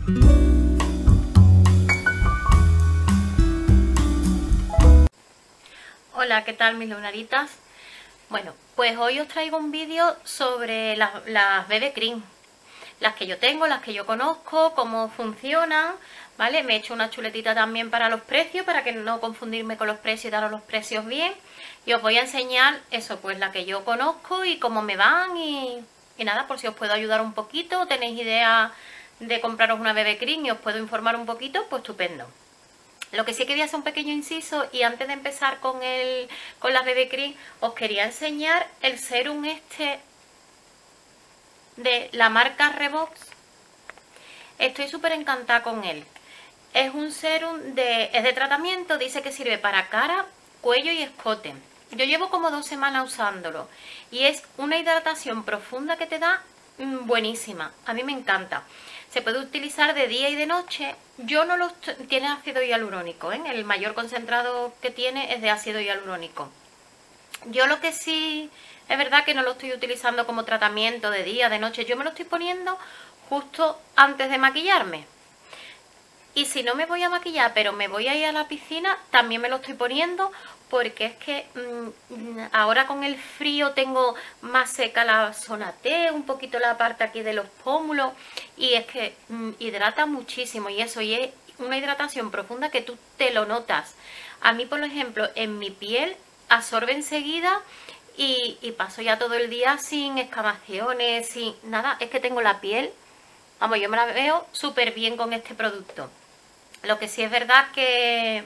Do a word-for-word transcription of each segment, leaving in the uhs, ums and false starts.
Hola, ¿qué tal mis lunaritas? Bueno, pues hoy os traigo un vídeo sobre las, las B B Cream, las que yo tengo, las que yo conozco, cómo funcionan, ¿vale? Me he hecho una chuletita también para los precios, para que no confundirme con los precios y daros los precios bien. Y os voy a enseñar eso, pues la que yo conozco y cómo me van y, y nada, por si os puedo ayudar un poquito, tenéis idea de compraros una B B Cream y os puedo informar un poquito, pues estupendo. Lo que sí que voy a hacer un pequeño inciso y antes de empezar con, el, con las B B Cream os quería enseñar el serum este de la marca Revox. Estoy súper encantada con él. Es un serum de, es de tratamiento, dice que sirve para cara, cuello y escote. Yo llevo como dos semanas usándolo y es una hidratación profunda que te da mmm, buenísima. A mí me encanta. Se puede utilizar de día y de noche. Yo no lo... Tiene ácido hialurónico, ¿eh? El mayor concentrado que tiene es de ácido hialurónico. Yo lo que sí... Es verdad que no lo estoy utilizando como tratamiento de día, de noche. Yo me lo estoy poniendo justo antes de maquillarme. Y si no me voy a maquillar, pero me voy a ir a la piscina, también me lo estoy poniendo porque es que mmm, ahora con el frío tengo más seca la zona T, un poquito la parte aquí de los pómulos y es que mmm, hidrata muchísimo y eso, y es una hidratación profunda que tú te lo notas. A mí, por ejemplo, en mi piel absorbe enseguida y, y paso ya todo el día sin escamaciones, sin nada, es que tengo la piel, vamos, yo me la veo súper bien con este producto. Lo que sí es verdad que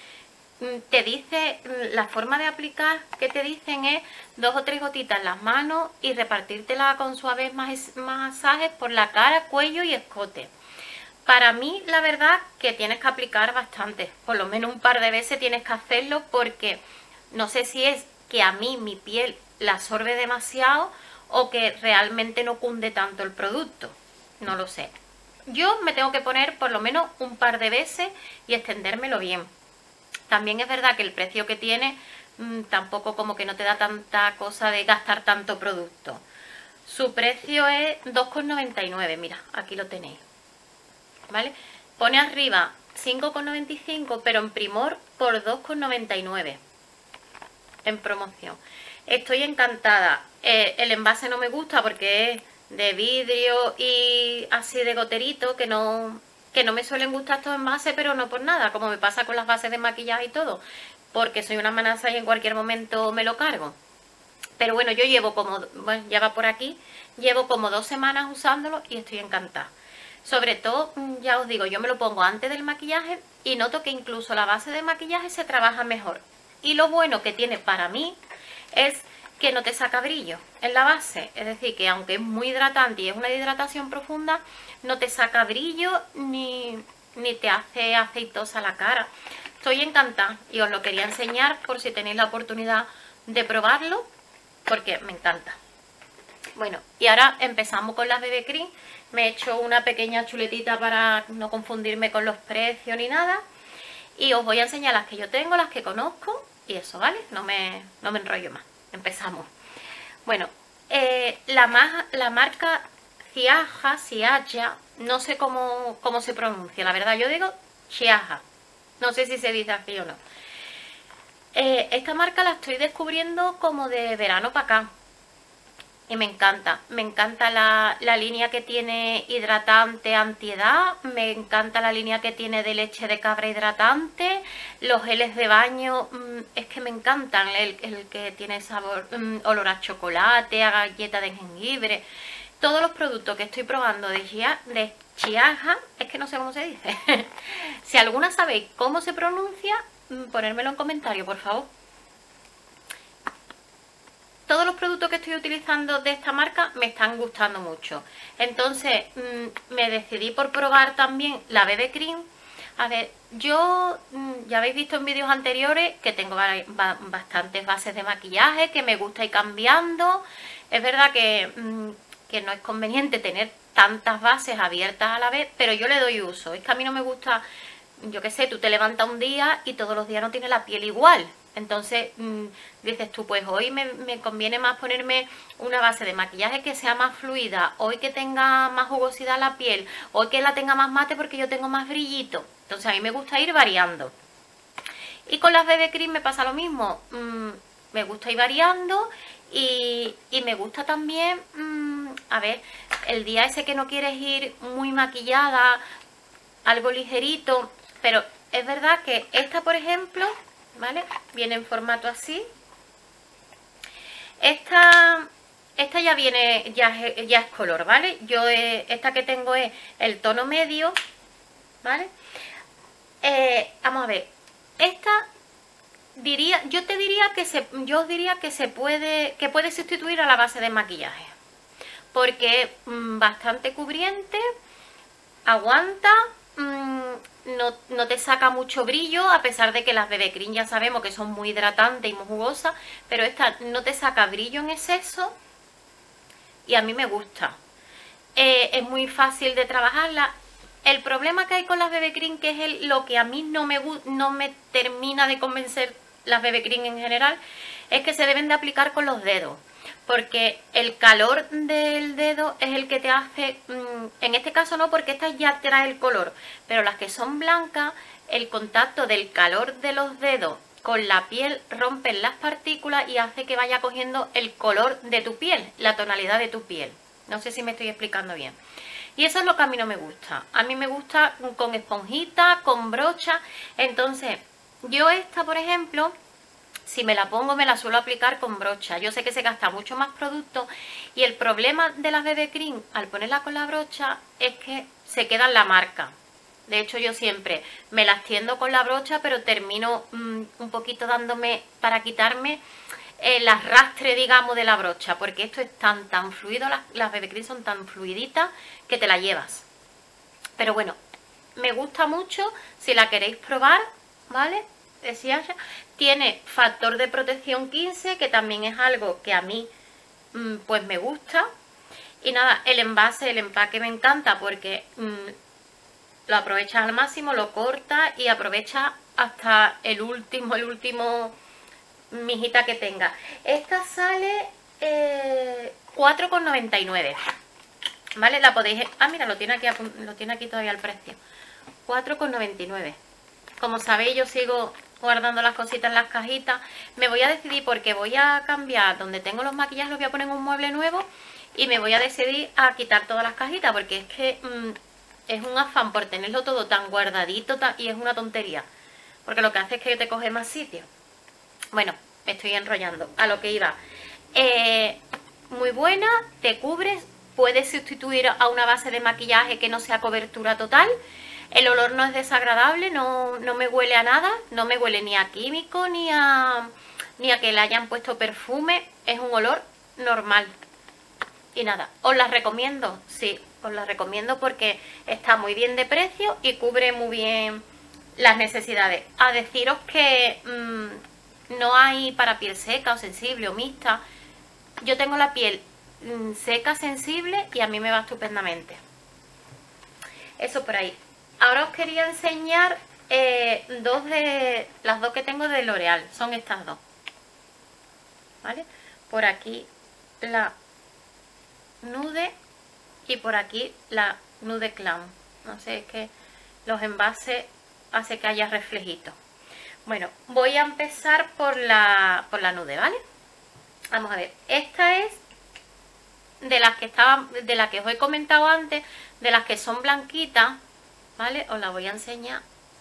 te dice, la forma de aplicar que te dicen es dos o tres gotitas en las manos y repartírtela con suaves masajes por la cara, cuello y escote. Para mí, la verdad que tienes que aplicar bastante, por lo menos un par de veces tienes que hacerlo porque no sé si es que a mí mi piel la absorbe demasiado o que realmente no cunde tanto el producto, no lo sé. Yo me tengo que poner por lo menos un par de veces y extendérmelo bien. También es verdad que el precio que tiene mmm, tampoco como que no te da tanta cosa de gastar tanto producto. Su precio es dos con noventa y nueve, mira, aquí lo tenéis, ¿vale? Pone arriba cinco con noventa y cinco, pero en Primor por dos con noventa y nueve en promoción. Estoy encantada. Eh, el envase no me gusta porque es de vidrio y así de goterito, que no... que no me suelen gustar estos envases, pero no por nada, como me pasa con las bases de maquillaje y todo, porque soy una manaza y en cualquier momento me lo cargo. Pero bueno, yo llevo como, bueno, ya va por aquí, llevo como dos semanas usándolo y estoy encantada. Sobre todo, ya os digo, yo me lo pongo antes del maquillaje y noto que incluso la base de maquillaje se trabaja mejor. Y lo bueno que tiene para mí es que no te saca brillo en la base, es decir, que aunque es muy hidratante y es una hidratación profunda, no te saca brillo ni, ni te hace aceitosa la cara. Estoy encantada y os lo quería enseñar por si tenéis la oportunidad de probarlo, porque me encanta. Bueno, y ahora empezamos con las B B Cream. Me he hecho una pequeña chuletita para no confundirme con los precios ni nada. Y os voy a enseñar las que yo tengo, las que conozco y eso, ¿vale? No me, no me enrollo más. Empezamos. Bueno, eh, la, ma la marca Ciaja, Ciaja, no sé cómo, cómo se pronuncia, la verdad, yo digo Ciaja, no sé si se dice así o no. Eh, esta marca la estoy descubriendo como de verano para acá y me encanta, me encanta la, la línea que tiene hidratante antiedad, me encanta la línea que tiene de leche de cabra hidratante, los geles de baño, mmm, es que me encantan, el, el que tiene sabor, mmm, olor a chocolate, a galleta de jengibre, todos los productos que estoy probando de, Chia, de Ciaja, es que no sé cómo se dice, si alguna sabéis cómo se pronuncia, mmm, ponérmelo en comentario, por favor. Todos los productos que estoy utilizando de esta marca me están gustando mucho. Entonces mmm, me decidí por probar también la B B Cream. A ver, yo mmm, ya habéis visto en vídeos anteriores que tengo bastantes bases de maquillaje, que me gusta ir cambiando. Es verdad que, mmm, que no es conveniente tener tantas bases abiertas a la vez, pero yo le doy uso. Es que a mí no me gusta, yo qué sé, tú te levantas un día y todos los días no tienes la piel igual. Entonces mmm, dices tú, pues hoy me, me conviene más ponerme una base de maquillaje que sea más fluida, hoy que tenga más jugosidad la piel, hoy que la tenga más mate porque yo tengo más brillito. Entonces a mí me gusta ir variando. Y con las B B Cream me pasa lo mismo, mmm, me gusta ir variando y, y me gusta también, mmm, a ver, el día ese que no quieres ir muy maquillada, algo ligerito, pero es verdad que esta, por ejemplo, ¿vale? Viene en formato así. Esta, esta ya viene, ya, ya es color, ¿vale? Yo eh, esta que tengo es el tono medio, ¿vale? Eh, vamos a ver, esta diría, yo te diría que se, yo os diría que se puede, que puede sustituir a la base de maquillaje, porque es mmm, bastante cubriente, aguanta. Mmm, no, no te saca mucho brillo, a pesar de que las B B Cream ya sabemos que son muy hidratantes y muy jugosas, pero esta no te saca brillo en exceso y a mí me gusta. Eh, es muy fácil de trabajarla. El problema que hay con las B B Cream, que es el, lo que a mí no me, no me termina de convencer las B B Cream en general, es que se deben de aplicar con los dedos. Porque el calor del dedo es el que te hace, mmm, en este caso no, porque esta ya trae el color, pero las que son blancas, el contacto del calor de los dedos con la piel rompen las partículas y hace que vaya cogiendo el color de tu piel, la tonalidad de tu piel. No sé si me estoy explicando bien. Y eso es lo que a mí no me gusta. A mí me gusta con esponjita, con brocha. Entonces, yo esta, por ejemplo, si me la pongo me la suelo aplicar con brocha. Yo sé que se gasta mucho más producto y el problema de las B B Cream al ponerla con la brocha es que se queda en la marca. De hecho yo siempre me las tiendo con la brocha, pero termino mmm, un poquito dándome para quitarme el arrastre, digamos, de la brocha, porque esto es tan tan fluido, las, las B B Cream son tan fluiditas que te la llevas. Pero bueno, me gusta mucho, si la queréis probar, ¿vale? Decía ya, tiene factor de protección quince, que también es algo que a mí mmm, pues me gusta. Y nada, el envase, el empaque me encanta porque mmm, lo aprovechas al máximo, lo cortas y aprovechas hasta el último, el último mijita que tenga. Esta sale eh, cuatro con noventa y nueve, ¿vale? La podéis... Ah, mira, lo tiene aquí, lo tiene aquí todavía el precio. cuatro con noventa y nueve. Como sabéis, yo sigo guardando las cositas en las cajitas. Me voy a decidir porque voy a cambiar donde tengo los maquillajes, los voy a poner en un mueble nuevo y me voy a decidir a quitar todas las cajitas porque es que mmm, es un afán por tenerlo todo tan guardadito tan, y es una tontería porque lo que hace es que te coge más sitio. Bueno, me estoy enrollando. A lo que iba. Eh, muy buena, te cubres, puedes sustituir a una base de maquillaje que no sea cobertura total. El olor no es desagradable, no, no me huele a nada, no me huele ni a químico, ni a, ni a que le hayan puesto perfume, es un olor normal. Y nada, os la recomiendo, sí, os la recomiendo porque está muy bien de precio y cubre muy bien las necesidades. A deciros que mmm, no hay para piel seca o sensible o mixta. Yo tengo la piel mmm, seca, sensible y a mí me va estupendamente. Eso por ahí. Ahora os quería enseñar eh, dos de las dos que tengo de L'Oreal. Son estas dos. ¿Vale? Por aquí la Nude y por aquí la Nude Clown. No sé, es que los envases hace que haya reflejitos. Bueno, voy a empezar por la, por la Nude, ¿vale? Vamos a ver. Esta es de las que estaban, de las que os he comentado antes, de las que son blanquitas. ¿Vale? Os la voy a enseñar.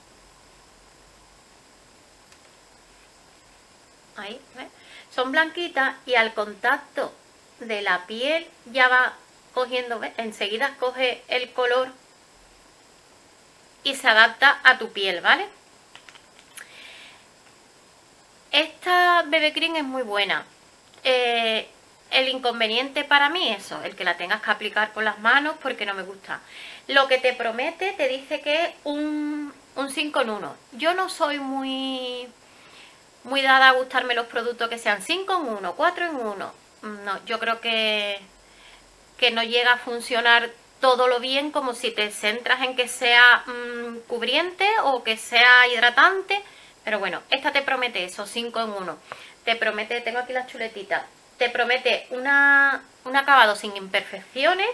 Ahí, ¿ves? Son blanquitas y al contacto de la piel ya va cogiendo, ¿ves? Enseguida coge el color y se adapta a tu piel, ¿vale? Esta B B Cream es muy buena. Eh, el inconveniente para mí es eso, el que la tengas que aplicar con las manos porque no me gusta. Lo que te promete te dice que es un, un cinco en uno. Yo no soy muy, muy dada a gustarme los productos que sean cinco en uno, cuatro en uno. No, yo creo que, que no llega a funcionar todo lo bien como si te centras en que sea mmm, cubriente o que sea hidratante. Pero bueno, esta te promete eso, cinco en uno. Te promete, tengo aquí las chuletitas, te promete una, un acabado sin imperfecciones.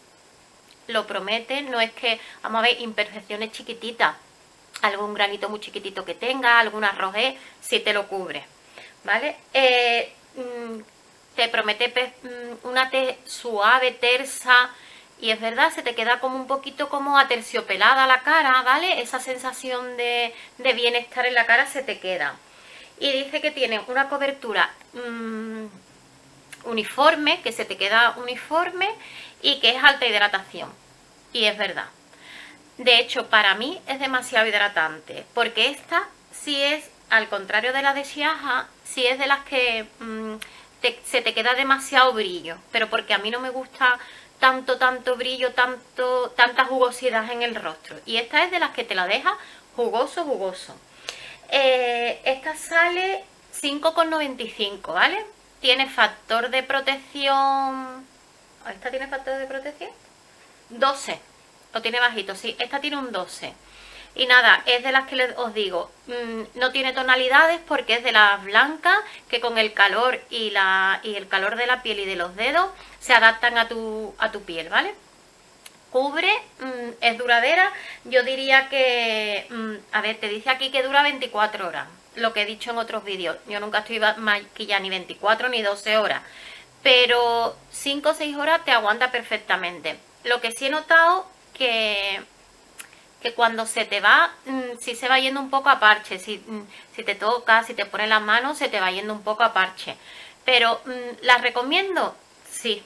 Lo promete, no es que, vamos a ver, imperfecciones chiquititas, algún granito muy chiquitito que tenga, alguna rojez, si te lo cubre, ¿vale? Eh, te promete una tez suave, tersa, y es verdad, se te queda como un poquito como aterciopelada la cara, ¿vale? Esa sensación de, de bienestar en la cara se te queda. Y dice que tiene una cobertura mmm, uniforme, que se te queda uniforme y que es alta hidratación. Y es verdad. De hecho, para mí es demasiado hidratante, porque esta sí es, al contrario de la de Siaja, sí es de las que mmm, te, se te queda demasiado brillo, pero porque a mí no me gusta tanto, tanto brillo, tanto, tanta jugosidad en el rostro. Y esta es de las que te la deja jugoso, jugoso. Eh, esta sale cinco con noventa y cinco, ¿vale? Tiene factor de protección... ¿Esta tiene factor de protección? doce. Lo tiene bajito, sí. Esta tiene un doce. Y nada, es de las que les, os digo, mmm, no tiene tonalidades porque es de las blancas que con el calor y, la, y el calor de la piel y de los dedos se adaptan a tu, a tu piel, ¿vale? Cubre, mmm, es duradera, yo diría que, mmm, a ver, te dice aquí que dura veinticuatro horas, lo que he dicho en otros vídeos. Yo nunca estoy maquillada ni veinticuatro ni doce horas, pero cinco o seis horas te aguanta perfectamente. Lo que sí he notado que... que cuando se te va, mmm, si se va yendo un poco a parche, si, mmm, si te toca, si te pones las manos, se te va yendo un poco a parche. Pero, mmm, ¿las recomiendo? Sí,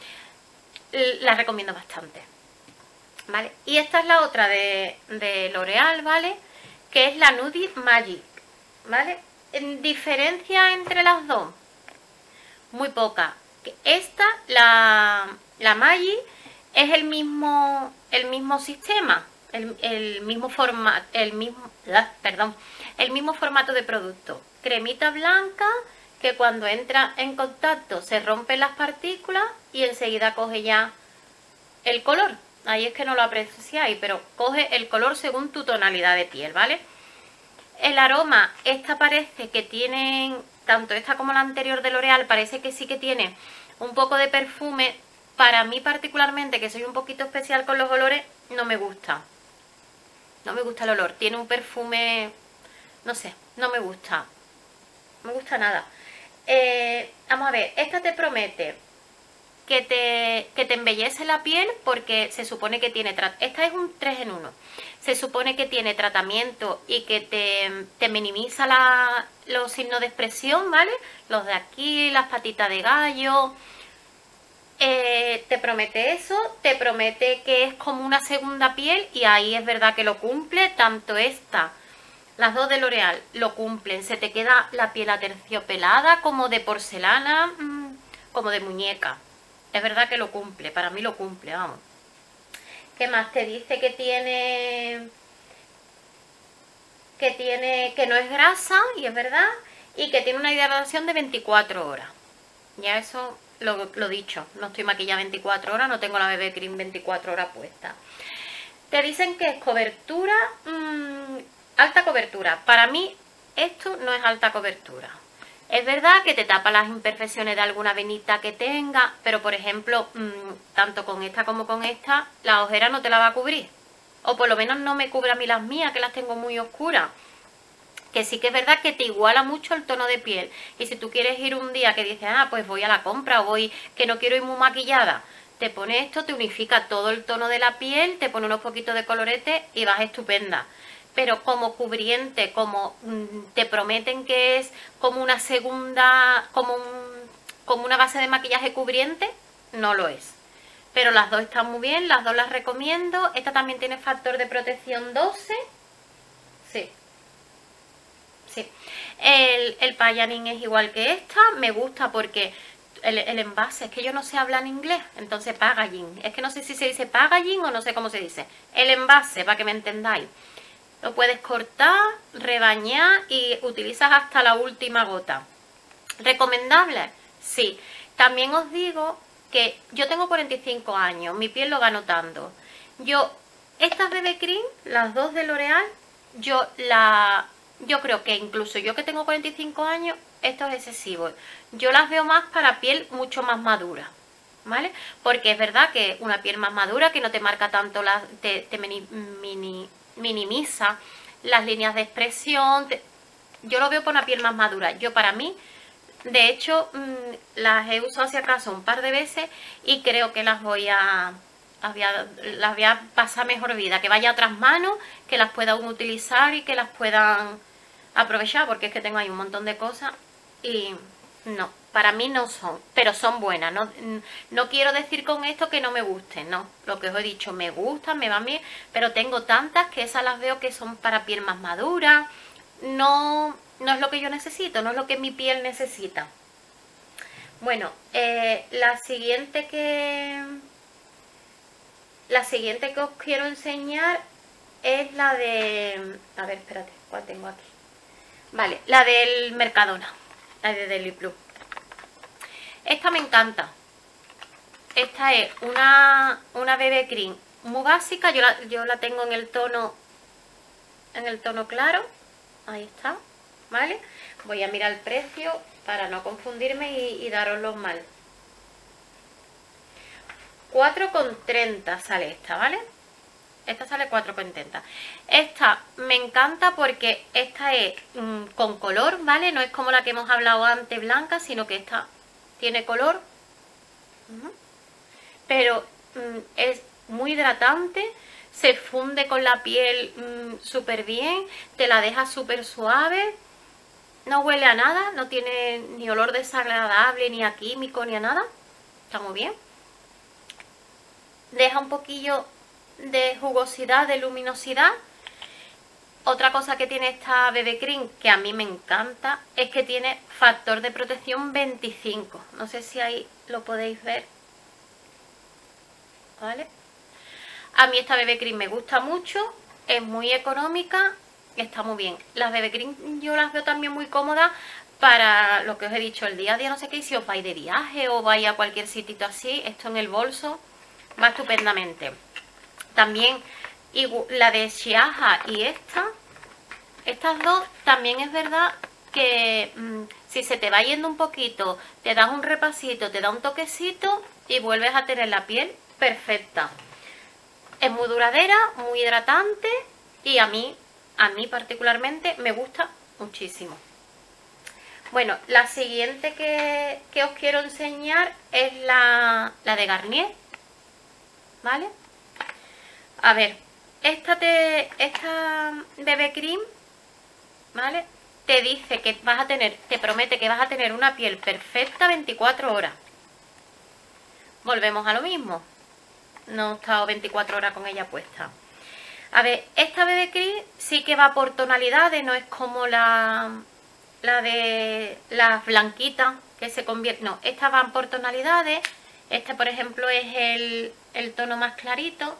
las recomiendo bastante, ¿vale? Y esta es la otra de, de L'Oreal, ¿vale? Que es la Nude Magic, ¿vale? En diferencia entre las dos, muy poca. Esta, la, la Magic, es el mismo, el mismo sistema. El, el mismo formato, el mismo, ah, perdón, el mismo formato de producto. Cremita blanca que cuando entra en contacto se rompen las partículas y enseguida coge ya el color. Ahí es que no lo apreciáis, pero coge el color según tu tonalidad de piel, ¿vale? El aroma, esta parece que tiene, tanto esta como la anterior de L'Oreal, parece que sí que tiene un poco de perfume. Para mí particularmente, que soy un poquito especial con los olores, no me gusta. No me gusta el olor, tiene un perfume, no sé, no me gusta, no me gusta nada. Eh, vamos a ver, esta te promete que te, que te embellece la piel porque se supone que tiene, esta es un tres en uno, se supone que tiene tratamiento y que te, te minimiza la, los signos de expresión, ¿vale? Los de aquí, las patitas de gallo. Eh, te promete eso, te promete que es como una segunda piel y ahí es verdad que lo cumple, tanto esta, las dos de L'Oreal lo cumplen, se te queda la piel aterciopelada como de porcelana, mmm, como de muñeca, es verdad que lo cumple, para mí lo cumple, vamos. ¿Qué más? Te dice que tiene, que tiene, que no es grasa y es verdad, y que tiene una hidratación de veinticuatro horas, ya eso... Lo, lo dicho, no estoy maquillada veinticuatro horas, no tengo la B B Cream veinticuatro horas puesta. Te dicen que es cobertura, mmm, alta cobertura. Para mí esto no es alta cobertura. Es verdad que te tapa las imperfecciones de alguna venita que tenga, pero por ejemplo, mmm, tanto con esta como con esta, la ojera no te la va a cubrir. O por lo menos no me cubre a mí las mías, que las tengo muy oscuras. Que sí que es verdad que te iguala mucho el tono de piel. Y si tú quieres ir un día que dices, ah, pues voy a la compra o voy, que no quiero ir muy maquillada, te pone esto, te unifica todo el tono de la piel, te pone unos poquitos de colorete y vas estupenda. Pero como cubriente, como mmm, te prometen que es como una segunda, como, un, como una base de maquillaje cubriente, no lo es. Pero las dos están muy bien, las dos las recomiendo. Esta también tiene factor de protección doce. Sí. Sí. El, el packaging es igual que esta, me gusta porque el, el envase, es que yo no sé hablar en inglés, entonces packaging, es que no sé si se dice packaging o no sé cómo se dice. El envase, para que me entendáis, lo puedes cortar, rebañar y utilizas hasta la última gota. ¿Recomendable? Sí. También os digo que yo tengo cuarenta y cinco años, mi piel lo va notando. Yo, estas B B Cream, las dos de L'Oreal, yo la... yo creo que incluso yo que tengo cuarenta y cinco años, esto es excesivo. Yo las veo más para piel mucho más madura, ¿vale? Porque es verdad que una piel más madura, que no te marca tanto, la, te, te mini, mini, minimiza las líneas de expresión. Te, yo lo veo por una piel más madura. Yo para mí, de hecho, mmm, las he usado si acaso un par de veces y creo que las voy a... Las voy, a, las voy a pasar mejor vida, que vaya a otras manos, que las puedan utilizar y que las puedan aprovechar, porque es que tengo ahí un montón de cosas y no, para mí no son, pero son buenas. No, no quiero decir con esto que no me gusten, no, lo que os he dicho, me gustan, me van bien, pero tengo tantas que esas las veo que son para piel más madura, no, no es lo que yo necesito, no es lo que mi piel necesita. Bueno, eh, la siguiente que... La siguiente que os quiero enseñar es la de... A ver, espérate, ¿cuál tengo aquí? Vale, la del Mercadona, la de Deli Plus. Esta me encanta. Esta es una, una B B Cream muy básica. Yo la, yo la tengo en el tono en el tono claro. Ahí está, ¿vale? Voy a mirar el precio para no confundirme y, y daroslo mal. cuatro con treinta sale esta, ¿vale? Esta sale cuatro con treinta. Esta me encanta porque esta es mmm, con color, ¿vale? No es como la que hemos hablado antes, blanca, sino que esta tiene color. Uh-huh. Pero mmm, es muy hidratante, se funde con la piel mmm, súper bien, te la deja súper suave, no huele a nada, no tiene ni olor desagradable, ni a químico, ni a nada. Está muy bien. Deja un poquillo de jugosidad, de luminosidad. Otra cosa que tiene esta B B Cream que a mí me encanta es que tiene factor de protección veinticinco. No sé si ahí lo podéis ver, ¿vale? A mí esta B B Cream me gusta mucho, es muy económica, está muy bien. Las B B Cream yo las veo también muy cómodas para lo que os he dicho, el día a día, no sé qué, y si os vais de viaje o vais a cualquier sitio así, esto en el bolso va estupendamente. También y la de Xiaja y esta, estas dos también es verdad que mmm, si se te va yendo un poquito, te das un repasito, te da un toquecito y vuelves a tener la piel perfecta. Es muy duradera, muy hidratante y a mí, a mí particularmente me gusta muchísimo. Bueno, la siguiente que, que os quiero enseñar es la, la de Garnier, ¿vale? A ver, esta, te, esta B B Cream, ¿vale? Te dice que vas a tener, te promete que vas a tener una piel perfecta veinticuatro horas. Volvemos a lo mismo. No he estado veinticuatro horas con ella puesta. A ver, esta B B Cream sí que va por tonalidades, no es como la, la de las blanquitas que se convierte. No, estas van por tonalidades. Este, por ejemplo, es el, el tono más clarito,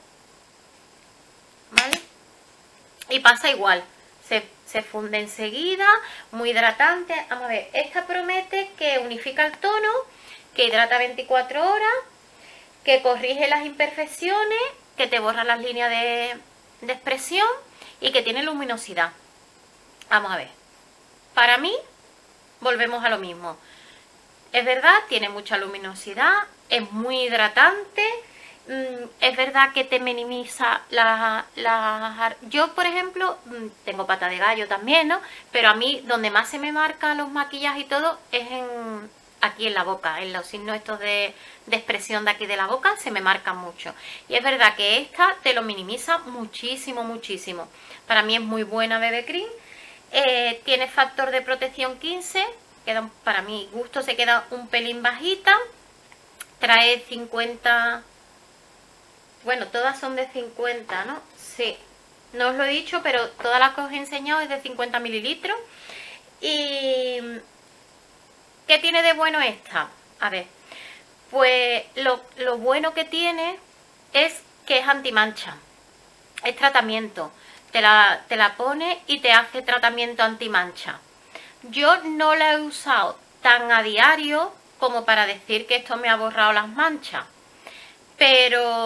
¿vale? Y pasa igual, se, se funde enseguida, muy hidratante. Vamos a ver, esta promete que unifica el tono, que hidrata veinticuatro horas, que corrige las imperfecciones, que te borra las líneas de, de expresión y que tiene luminosidad. Vamos a ver, para mí volvemos a lo mismo. Es verdad, tiene mucha luminosidad, es muy hidratante. Es verdad que te minimiza las... La, yo, por ejemplo, tengo pata de gallo también, ¿no? Pero a mí, donde más se me marcan los maquillajes y todo, es en, aquí en la boca, en los signos estos de, de expresión de aquí de la boca, se me marcan mucho. Y es verdad que esta te lo minimiza muchísimo, muchísimo. Para mí es muy buena B B Cream. Eh, tiene factor de protección quince, queda, para mi gusto se queda un pelín bajita. Trae cincuenta... Bueno, todas son de cincuenta, ¿no? Sí, no os lo he dicho, pero todas las que os he enseñado es de cincuenta mililitros. ¿Y qué tiene de bueno esta? A ver, pues lo, lo bueno que tiene es que es antimancha. Es tratamiento. Te la, te la pone y te hace tratamiento antimancha. Yo no la he usado tan a diario como para decir que esto me ha borrado las manchas. Pero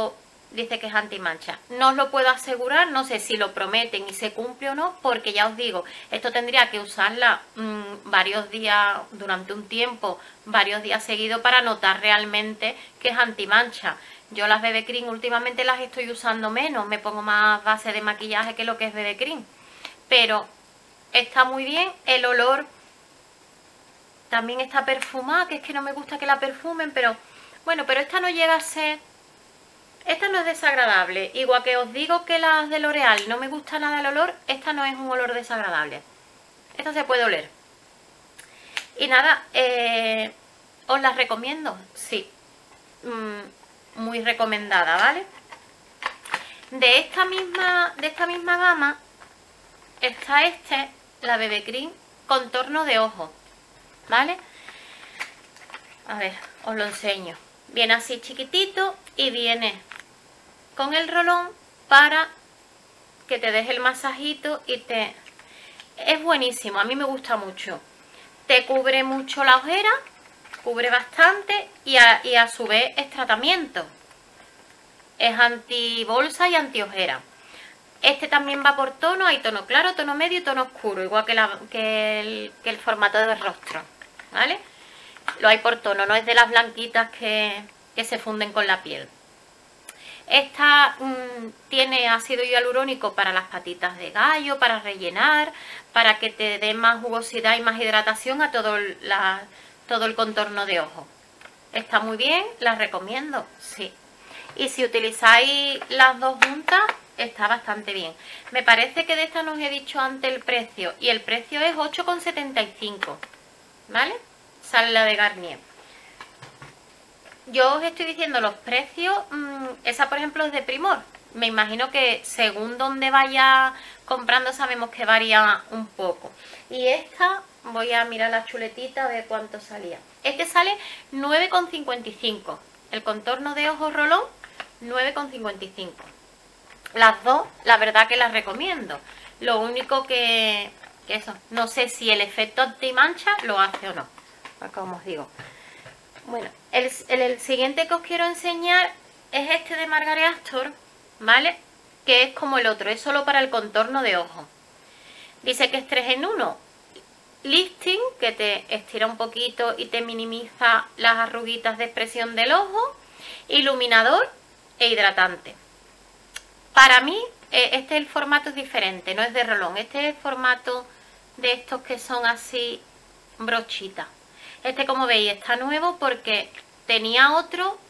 dice que es antimancha. No os lo puedo asegurar, no sé si lo prometen y se cumple o no, porque ya os digo, esto tendría que usarla mmm, varios días, durante un tiempo, varios días seguidos para notar realmente que es antimancha. Yo las B B Cream últimamente las estoy usando menos, me pongo más base de maquillaje que lo que es B B Cream. Pero está muy bien, el olor también está perfumada, que es que no me gusta que la perfumen, pero bueno, pero esta no llega a ser... Esta no es desagradable, igual que os digo que las de L'Oreal no me gusta nada el olor, esta no es un olor desagradable. Esta se puede oler. Y nada, eh, ¿os las recomiendo? Sí, mm, muy recomendada, ¿vale? De esta misma, de esta misma gama está este, la B B Cream contorno de ojo, ¿vale? A ver, os lo enseño. Viene así chiquitito y viene con el rolón para que te deje el masajito y te... Es buenísimo, a mí me gusta mucho. Te cubre mucho la ojera, cubre bastante y a, y a su vez es tratamiento. Es anti bolsa y anti ojera. Este también va por tono, hay tono claro, tono medio y tono oscuro, igual que, la, que, el, que el formato del rostro, ¿vale? Lo hay por tono, no es de las blanquitas que, que se funden con la piel. Esta mmm, tiene ácido hialurónico para las patitas de gallo, para rellenar, para que te dé más jugosidad y más hidratación a todo, la, todo el contorno de ojo. Está muy bien, la recomiendo, sí. Y si utilizáis las dos juntas, está bastante bien. Me parece que de esta no os he dicho antes el precio, y el precio es ocho con setenta y cinco, ¿vale? Sale la de Garnier. Yo os estoy diciendo los precios, mmm, esa por ejemplo es de Primor. Me imagino que según donde vaya comprando sabemos que varía un poco. Y esta, voy a mirar la chuletita a ver cuánto salía. Este sale nueve con cincuenta y cinco. El contorno de ojos rolón, nueve con cincuenta y cinco. Las dos, la verdad que las recomiendo. Lo único que, que eso, no sé si el efecto antimancha lo hace o no. Como os digo. Bueno, el, el, el siguiente que os quiero enseñar es este de Margaret Astor, ¿vale? Que es como el otro, es solo para el contorno de ojo. Dice que es tres en uno. Lifting, que te estira un poquito y te minimiza las arruguitas de expresión del ojo. Iluminador e hidratante. Para mí, eh, este el formato es diferente, no es de rolón. Este es el formato de estos que son así brochitas. Este, como veis, está nuevo porque tenía otro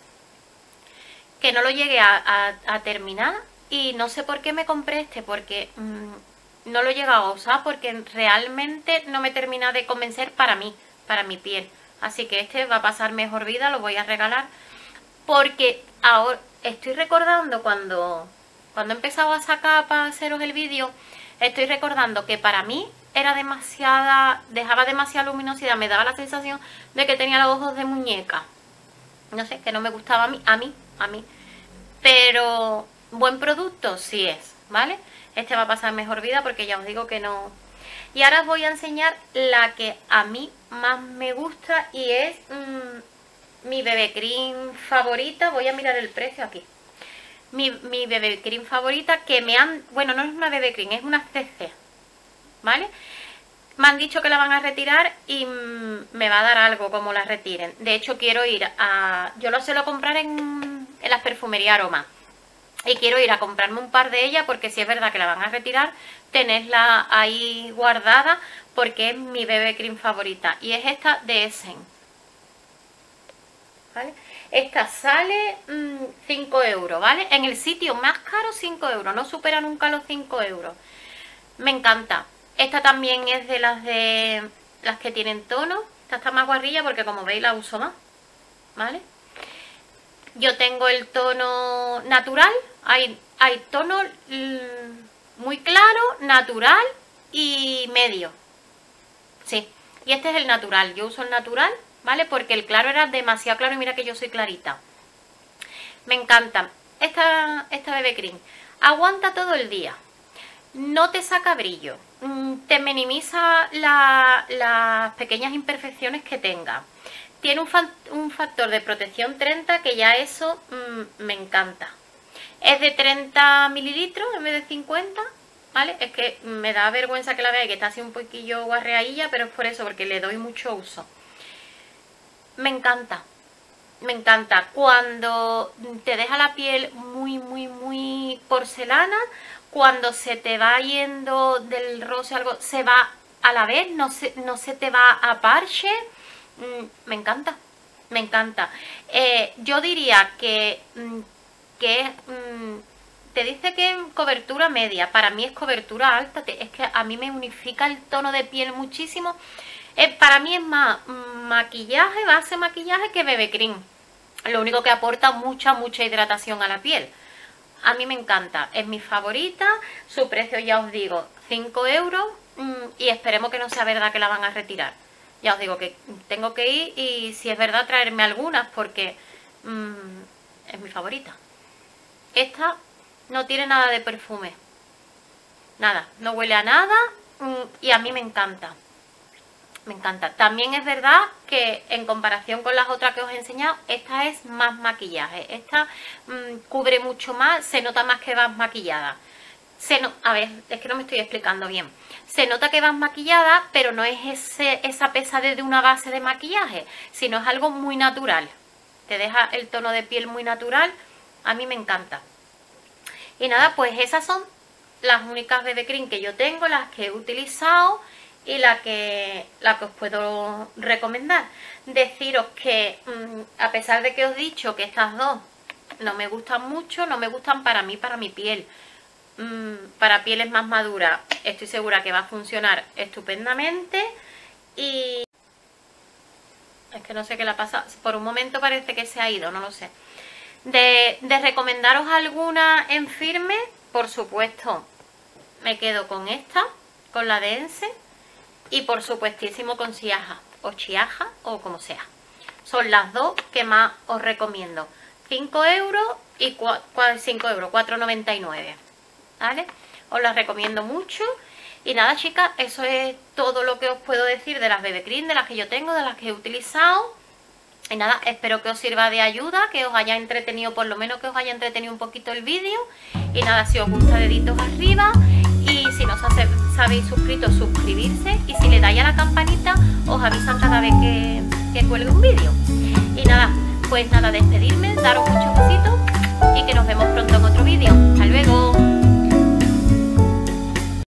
que no lo llegué a, a, a terminar y no sé por qué me compré este, porque mmm, no lo he llegado a usar porque realmente no me termina de convencer para mí, para mi piel. Así que este va a pasar mejor vida, lo voy a regalar porque ahora estoy recordando cuando, cuando he empezado a sacar para haceros el vídeo, estoy recordando que para mí era demasiada, dejaba demasiada luminosidad, me daba la sensación de que tenía los ojos de muñeca. No sé, que no me gustaba a mí, a mí, a mí. Pero buen producto sí es, ¿vale? Este va a pasar mejor vida porque ya os digo que no. Y ahora os voy a enseñar la que a mí más me gusta y es mmm, mi B B Cream favorita. Voy a mirar el precio aquí. Mi, mi B B Cream favorita que me han... Bueno, no es una B B Cream, es una C C. ¿Vale? Me han dicho que la van a retirar y mmm, me va a dar algo como la retiren. De hecho, quiero ir a... Yo lo suelo comprar en, en las perfumerías Aroma. Y quiero ir a comprarme un par de ellas porque si es verdad que la van a retirar, tenerla ahí guardada porque es mi B B Cream favorita. Y es esta de Essen. ¿Vale? Esta sale mmm, cinco euros, ¿vale? En el sitio más caro cinco euros. No supera nunca los cinco euros. Me encanta. Esta también es de las de las que tienen tono. Esta está más guarrilla porque como veis la uso más, ¿vale? Yo tengo el tono natural. Hay, hay tono mmm, muy claro, natural y medio. Sí, y este es el natural. Yo uso el natural, ¿vale? Porque el claro era demasiado claro y mira que yo soy clarita. Me encanta. Esta, esta B B Cream aguanta todo el día. No te saca brillo, te minimiza la, las pequeñas imperfecciones que tenga. Tiene un, fa un factor de protección treinta que ya eso mmm, me encanta. Es de treinta mililitros en vez de cincuenta, ¿vale? Es que me da vergüenza que la veáis, que está así un poquillo guarreadilla, pero es por eso, porque le doy mucho uso. Me encanta, me encanta. Cuando te deja la piel muy, muy, muy porcelana, cuando se te va yendo del roce algo, se va a la vez, no se, no se te va a parche. Mm, me encanta, me encanta. Eh, yo diría que... Mm, que es, mmm, te dice que es cobertura media, para mí es cobertura alta, te, es que a mí me unifica el tono de piel muchísimo. Eh, para mí es más maquillaje, base maquillaje que B B Cream, lo único que aporta mucha, mucha hidratación a la piel. A mí me encanta, es mi favorita, su precio ya os digo, cinco euros, mmm, y esperemos que no sea verdad que la van a retirar. Ya os digo que tengo que ir y si es verdad traerme algunas porque mmm, es mi favorita. Esta no tiene nada de perfume, nada, no huele a nada y a mí me encanta, me encanta. También es verdad que en comparación con las otras que os he enseñado, esta es más maquillaje, esta mmm, cubre mucho más, se nota más que vas maquillada. Se no, a ver, es que no me estoy explicando bien. Se nota que vas maquillada, pero no es ese, esa pesadez de una base de maquillaje, sino es algo muy natural. Te deja el tono de piel muy natural. A mí me encanta. Y nada, pues esas son las únicas B B Cream que yo tengo, las que he utilizado y la que, la que os puedo recomendar. Deciros que mmm, a pesar de que os he dicho que estas dos no me gustan mucho, no me gustan para mí, para mi piel. Mmm, para pieles más maduras estoy segura que va a funcionar estupendamente. Y es que no sé qué le ha pasado. Por un momento parece que se ha ido, no lo sé. De, de recomendaros alguna en firme, por supuesto, me quedo con esta, con la de Ense, y por supuestísimo con Chiaja, o Chiaja, o como sea. Son las dos que más os recomiendo. cinco euros y cinco euros, cuatro noventa y nueve, ¿vale? Os las recomiendo mucho. Y nada, chicas, eso es todo lo que os puedo decir de las B B Cream, de las que yo tengo, de las que he utilizado. Y nada, espero que os sirva de ayuda, que os haya entretenido, por lo menos que os haya entretenido un poquito el vídeo. Y nada, si os gusta, deditos arriba. Y si no os habéis suscrito, suscribirse. Y si le dais a la campanita, os avisan cada vez que, que cuelgue un vídeo. Y nada, pues nada, despedirme, daros muchos besitos y que nos vemos pronto en otro vídeo. ¡Hasta luego!